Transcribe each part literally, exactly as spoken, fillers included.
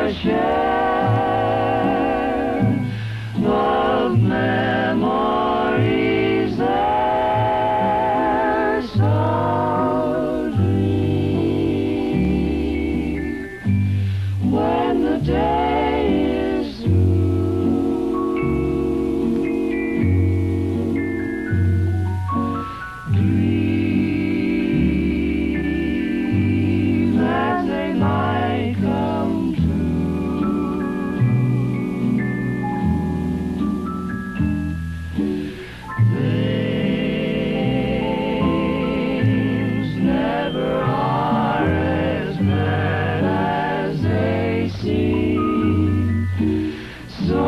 our share of memories there, so dream when the day is through. Dream that they might come true. Things never are as bad as they seem, so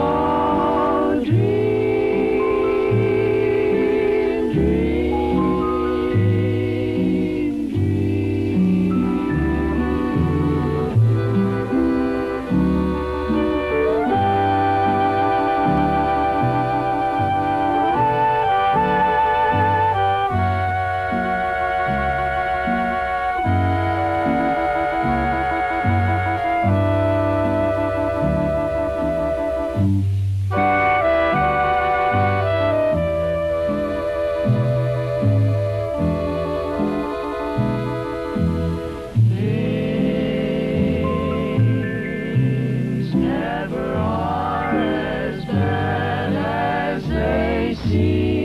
dream, dream, things never are as bad as they seem.